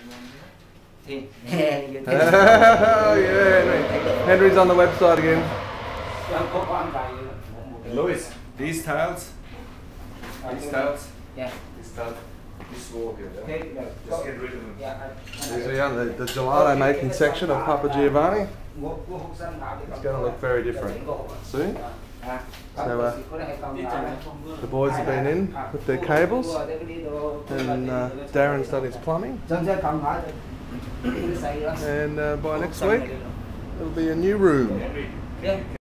Oh yeah, Henry's on the website again. Louis, these tiles. These tiles. Yeah. This tile. This wall here. Yeah? Just get rid of them. The gelato making section of Papa Giovanni. It's going to look very different soon. So the boys have been in with their cables, and Darren's done his plumbing. And by next week, it'll be a new room.